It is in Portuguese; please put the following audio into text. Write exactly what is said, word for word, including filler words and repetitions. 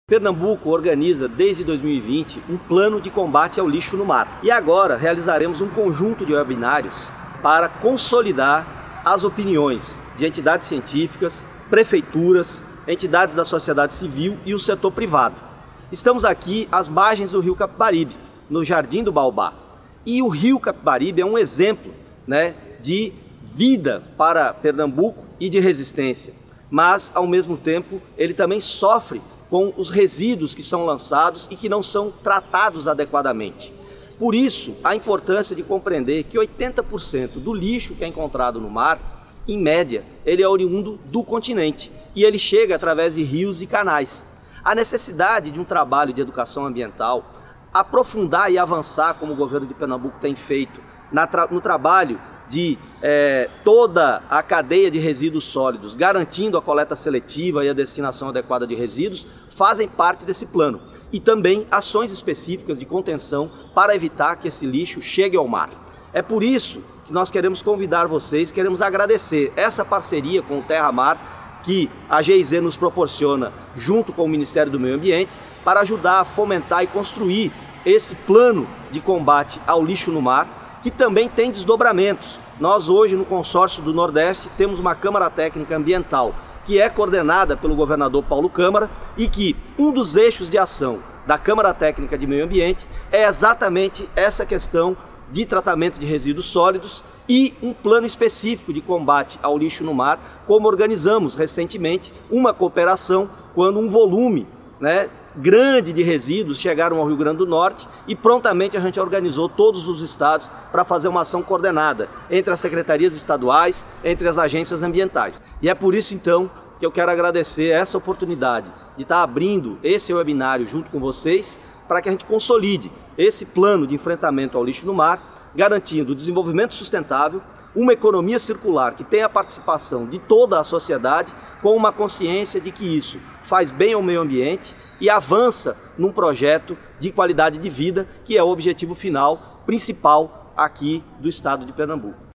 Pernambuco organiza desde dois mil e vinte um plano de combate ao lixo no mar. E agora realizaremos um conjunto de webinários para consolidar as opiniões de entidades científicas, prefeituras, entidades da sociedade civil e o setor privado. Estamos aqui às margens do rio Capibaribe, no Jardim do Baobá. E o rio Capibaribe é um exemplo, né, de vida para Pernambuco e de resistência. Mas, ao mesmo tempo, ele também sofre com os resíduos que são lançados e que não são tratados adequadamente. Por isso, a importância de compreender que oitenta por cento do lixo que é encontrado no mar, em média, ele é oriundo do continente e ele chega através de rios e canais. A necessidade de um trabalho de educação ambiental, aprofundar e avançar, como o governo de Pernambuco tem feito, na tra no trabalho de é, toda a cadeia de resíduos sólidos, garantindo a coleta seletiva e a destinação adequada de resíduos, fazem parte desse plano. E também ações específicas de contenção para evitar que esse lixo chegue ao mar. É por isso que nós queremos convidar vocês, queremos agradecer essa parceria com o Terra Mar, que a G I Z nos proporciona junto com o Ministério do Meio Ambiente, para ajudar a fomentar e construir esse plano de combate ao lixo no mar, que também tem desdobramentos. Nós hoje no Consórcio do Nordeste temos uma Câmara Técnica Ambiental que é coordenada pelo governador Paulo Câmara e que um dos eixos de ação da Câmara Técnica de Meio Ambiente é exatamente essa questão de tratamento de resíduos sólidos e um plano específico de combate ao lixo no mar, como organizamos recentemente uma cooperação quando um volume, né, grande de resíduos chegaram ao Rio Grande do Norte e prontamente a gente organizou todos os estados para fazer uma ação coordenada entre as secretarias estaduais, entre as agências ambientais. E é por isso então que eu quero agradecer essa oportunidade de estar abrindo esse webinário junto com vocês para que a gente consolide esse plano de enfrentamento ao lixo no mar, garantindo o desenvolvimento sustentável, uma economia circular que tenha a participação de toda a sociedade com uma consciência de que isso faz bem ao meio ambiente e avança num projeto de qualidade de vida, que é o objetivo final, principal aqui do estado de Pernambuco.